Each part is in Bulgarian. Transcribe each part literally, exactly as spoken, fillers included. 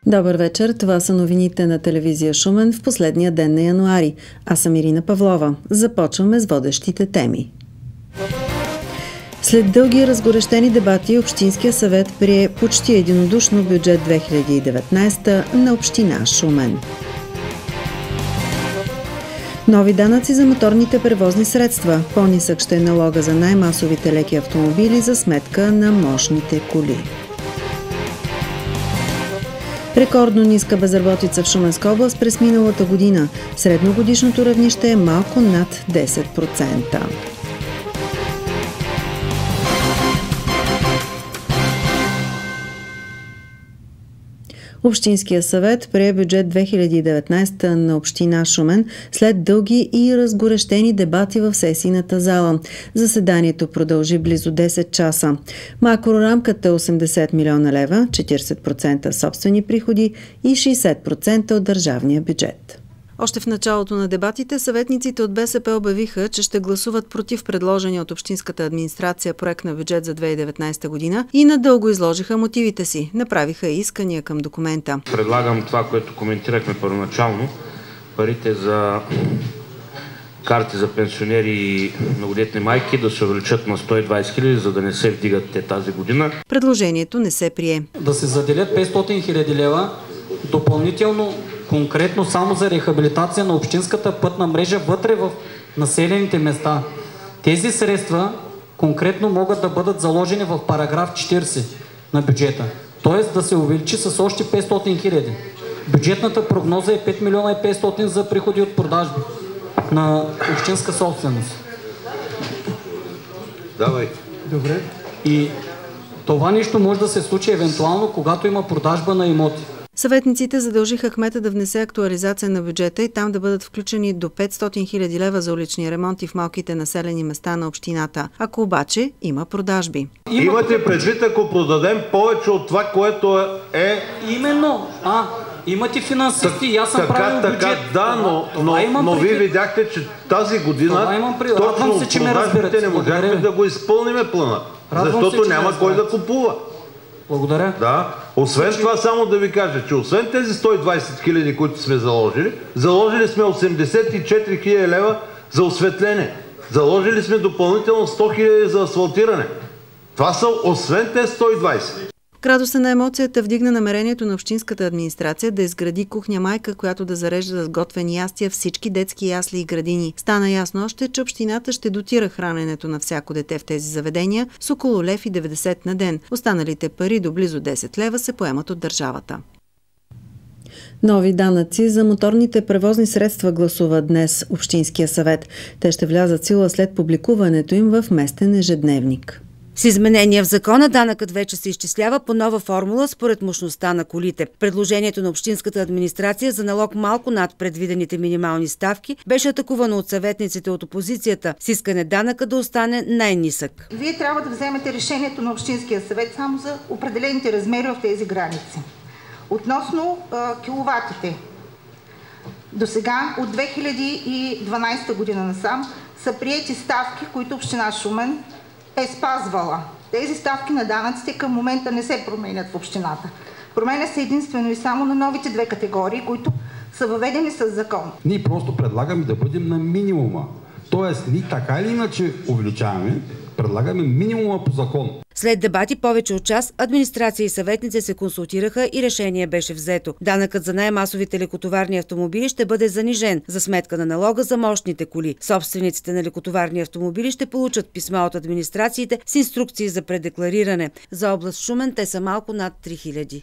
Добър вечер, това са новините на телевизия Шумен в последния ден на януари. Аз съм Ирина Павлова. Започваме с водещите теми. След дълги разгорещени дебати, Общинския съвет прие почти единодушно бюджет две хиляди и деветнадесета на община Шумен. Нови данъци за моторните превозни средства. По-нисък ще е налога за най-масовите леки автомобили за сметка на мощните коли. Рекордно ниска безработица в Шуменска област през миналата година. Средногодишното равнище е малко над десет процента. Общинския съвет прие бюджет две хиляди и деветнадесета на община Шумен след дълги и разгорещени дебати в сесийната зала. Заседанието продължи близо десет часа. Макрорамката е осемдесет милиона лева, четиридесет процента собствени приходи и шейсет процента от държавния бюджет. Още в началото на дебатите съветниците от БСП обявиха, че ще гласуват против предложения от общинската администрация проект на бюджет за две хиляди и деветнадесета година и надълго изложиха мотивите си. Направиха искания към документа. Предлагам това, което коментирахме първоначално, парите за карти за пенсионери и многодетни майки да се увеличат на сто и двадесет хиляди, за да не се вдигат те тази година. Предложението не се прие. Да се заделят петстотин хиляди лева допълнително, конкретно само за рехабилитация на общинската пътна мрежа вътре в населените места. Тези средства конкретно могат да бъдат заложени в параграф четиридесет на бюджета. Т.е. да се увеличи с още петстотин хиляди. Бюджетната прогноза е пет милиона и петстотин за приходи от продажби на общинска собственост. Давайте. Добре. И това нещо може да се случи евентуално, когато има продажба на имоти. Съветниците задължиха кмета да внесе актуализация на бюджета и там да бъдат включени до петстотин хиляди лева за улични ремонти в малките населени места на общината. Ако обаче има продажби. Имате предвид, ако продадем повече от това, което е... Именно. А, имате финансисти и аз съм правил бюджет. Така, да, но, но, но вие видяхте, че тази година точно се, че продажбите не можахме да го изпълниме плана. Радвам защото се, няма кой да купува. Благодаря. Да. Освен това, само да ви кажа, че освен тези сто и двадесет хиляди, които сме заложили, заложили сме осемдесет и четири хиляди лева за осветление. Заложили сме допълнително сто хиляди за асфалтиране. Това са освен тези сто и двадесет. Градуса на емоцията вдигна намерението на общинската администрация да изгради кухня майка, която да зарежда с готвени ястия всички детски ясли и градини. Стана ясно още, че общината ще дотира храненето на всяко дете в тези заведения с около лев и деветдесет на ден. Останалите пари до близо десет лева се поемат от държавата. Нови данъци за моторните превозни средства гласува днес Общинския съвет. Те ще влязат в сила след публикуването им в местен ежедневник. С изменения в закона данъкът вече се изчислява по нова формула според мощността на колите. Предложението на общинската администрация за налог малко над предвидените минимални ставки беше атакувано от съветниците от опозицията с искане данъка да остане най-нисък. Вие трябва да вземете решението на Общинския съвет само за определените размери в тези граници. Относно а, киловатите, до сега от две хиляди и дванадесета година насам са приети ставки, които община Шумен е спазвала. Тези ставки на данъците към момента не се променят в общината. Променя се единствено и само на новите две категории, които са въведени с закон. Ние просто предлагаме да бъдем на минимума. Тоест, ние така или иначе увеличаваме, предлагаме минимума по закон. След дебати повече от час, администрация и съветници се консултираха и решение беше взето. Данъкът за най-масовите лекотоварни автомобили ще бъде занижен за сметка на налога за мощните коли. Собствениците на лекотоварни автомобили ще получат писма от администрациите с инструкции за предеклариране. За област Шумен те са малко над три хиляди.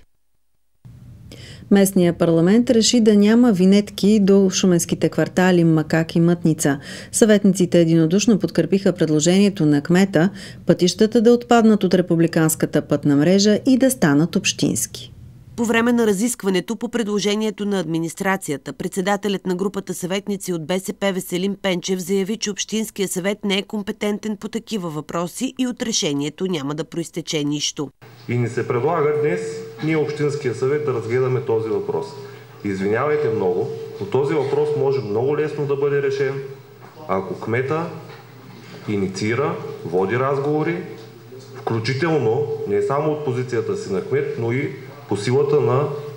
Местният парламент реши да няма винетки до шуменските квартали Макак и Мътница. Съветниците единодушно подкрепиха предложението на кмета пътищата да отпаднат от републиканската пътна мрежа и да станат общински. По време на разискването по предложението на администрацията, председателят на групата съветници от БСП Веселин Пенчев заяви, че Общинския съвет не е компетентен по такива въпроси и от решението няма да проистече нищо. И ни се предлага днес ние Общинския съвет да разгледаме този въпрос. Извинявайте много, но този въпрос може много лесно да бъде решен, ако кмета инициира, води разговори, включително не само от позицията си на кмет, но и по силата на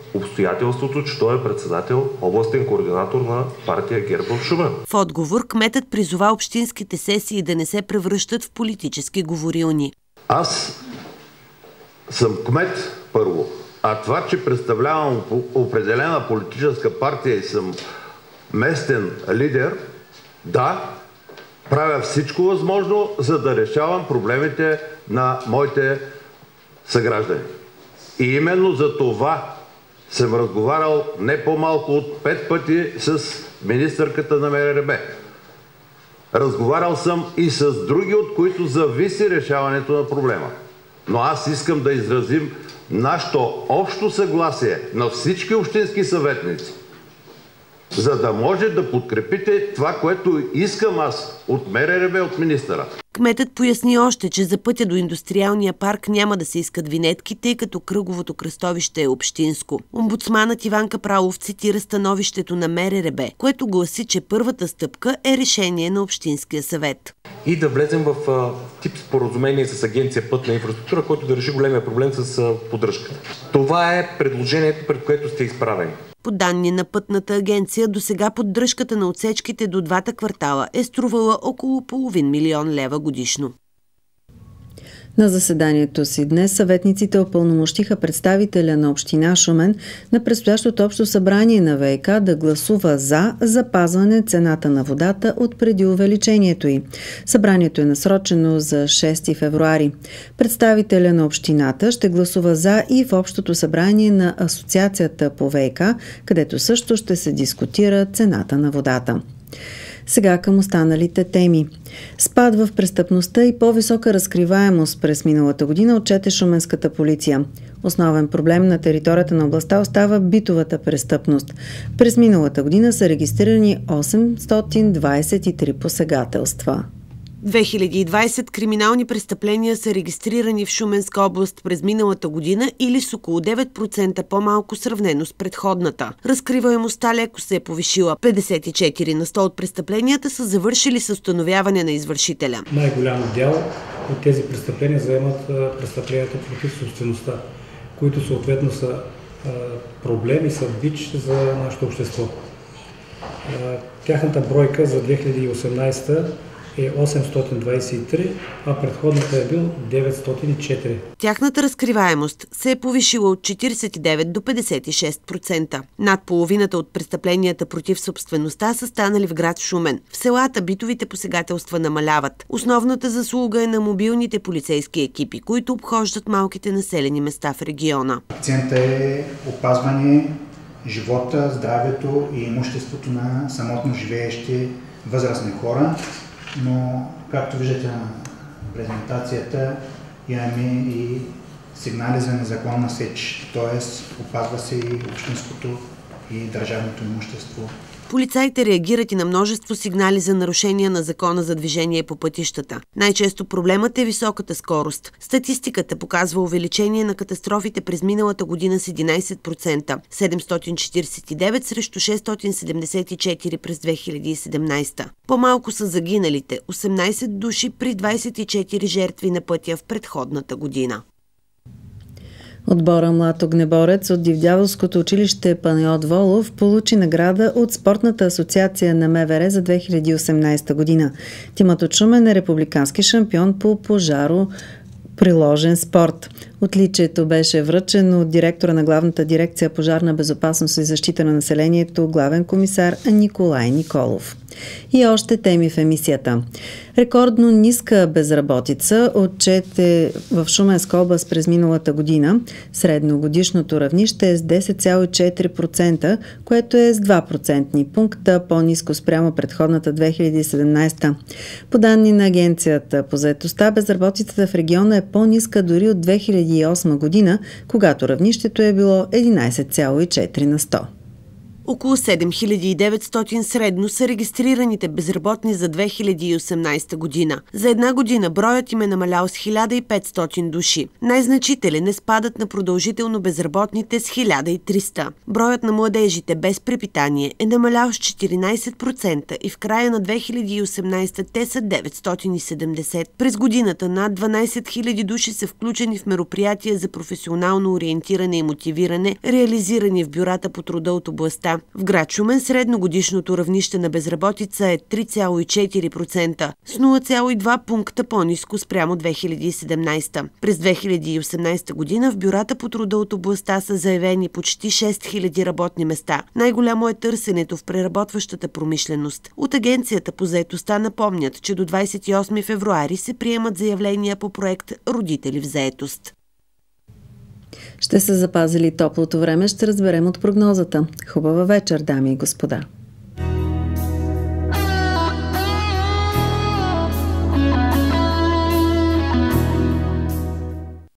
обстоятелството, че той е председател, областен координатор на партия ГЕРБ в Шумен. В отговор кметът призова общинските сесии да не се превръщат в политически говорилни. Аз съм кмет първо, а това, че представлявам определена политическа партия и съм местен лидер, да, правя всичко възможно, за да решавам проблемите на моите съграждани. И именно за това съм разговарял не по-малко от пет пъти с министърката на МРРБ. Разговарял съм и с други, от които зависи решаването на проблема. Но аз искам да изразим нашето общо съгласие на всички общински съветници, за да може да подкрепите това, което искам аз от МРРБ, от министъра. Кметът поясни още, че за пътя до индустриалния парк няма да се искат винетки, тъй като кръговото кръстовище е общинско. Омбудсманът Иван Капралов цитира становището на МРРБ, което гласи, че първата стъпка е решение на Общинския съвет. И да влезем в а, тип споразумение с Агенция Пътна инфраструктура, който да реши големия проблем с а, поддръжката. Това е предложението, пред което сте изправени. По данни на Пътната агенция, досега поддръжката на отсечките до двата квартала е струвала около половин милион лева годишно. На заседанието си днес съветниците упълномощиха представителя на община Шумен на предстоящото общо събрание на ВиК да гласува за запазване цената на водата от преди увеличението й. Събранието е насрочено за шести февруари. Представителя на общината ще гласува за и в общото събрание на Асоциацията по ВиК, където също ще се дискутира цената на водата. Сега към останалите теми. Спад в престъпността и по-висока разкриваемост през миналата година отчете шуменската полиция. Основен проблем на територията на областта остава битовата престъпност. През миналата година са регистрирани осемстотин двадесет и три посегателства. две хиляди и двадесета криминални престъпления са регистрирани в Шуменска област през миналата година или с около девет процента по-малко сравнено с предходната. Разкриваемостта леко се е повишила. петдесет и четири на сто от престъпленията са завършили с установяване на извършителя. Най-голям дял от тези престъпления заемат престъпленията против собствеността, които съответно са проблем и са бич за нашето общество. Тяхната бройка за две хиляди и осемнадесета е осемстотин двадесет и три, а предходната е бил деветстотин и четири. Тяхната разкриваемост се е повишила от четиридесет и девет до петдесет и шест процента. Над половината от престъпленията против собствеността са станали в град Шумен. В селата битовите посегателства намаляват. Основната заслуга е на мобилните полицейски екипи, които обхождат малките населени места в региона. Акцентът е опазване живота, здравето и имуществото на самотно живеещи възрастни хора. Но, както виждате на презентацията, имаме и сигнали за незаконна сеч, т.е. опазва се и общинското и държавното имущество. Полицаите реагират и на множество сигнали за нарушения на закона за движение по пътищата. Най-често проблемът е високата скорост. Статистиката показва увеличение на катастрофите през миналата година с единадесет процента – седемстотин четиридесет и девет срещу шестстотин седемдесет и четири през две хиляди и седемнадесета. По-малко са загиналите – осемнадесет души при двадесет и четири жертви на пътя в предходната година. Отбора Млад огнеборец от Дивдяволското училище Панайот Волов получи награда от Спортната асоциация на МВР за две хиляди и осемнадесета година. Тимът от Шумен е републикански шампион по пожаро приложен спорт. Отличието беше връчено от директора на главната дирекция пожарна безопасност и защита на населението, главен комисар Николай Николов. И още теми в емисията. Рекордно ниска безработица отчете в Шуменска област през миналата година. Средногодишното равнище е с десет цяло и четири процента, което е с два процентни пункта по-ниско спрямо предходната две хиляди и седемнадесета. По данни на Агенцията по заетостта, безработицата в региона е по-ниска дори от две хиляди и осма година, когато равнището е било единадесет цяло и четири на сто. Около седем хиляди и деветстотин средно са регистрираните безработни за две хиляди и осемнадесета година. За една година броят им е намалял с хиляда и петстотин души. Най-значителен е спадът на продължително безработните с хиляда и триста. Броят на младежите без препитание е намалял с четиринадесет процента и в края на две хиляди и осемнадесета те са деветстотин и седемдесет. През годината над дванадесет хиляди души са включени в мероприятия за професионално ориентиране и мотивиране, реализирани в бюрата по труда от областта. В град Шумен средногодишното равнище на безработица е три цяло и четири процента, с нула цяло и два пункта по-ниско спрямо две хиляди и седемнадесета. През две хиляди и осемнадесета година в бюрата по труда от областта са заявени почти шест хиляди работни места. Най-голямо е търсенето в преработващата промишленост. От Агенцията по заетостта напомнят, че до двадесет и осми февруари се приемат заявления по проект "Родители в заетост". Ще се запази ли топлото време, ще разберем от прогнозата. Хубава вечер, дами и господа!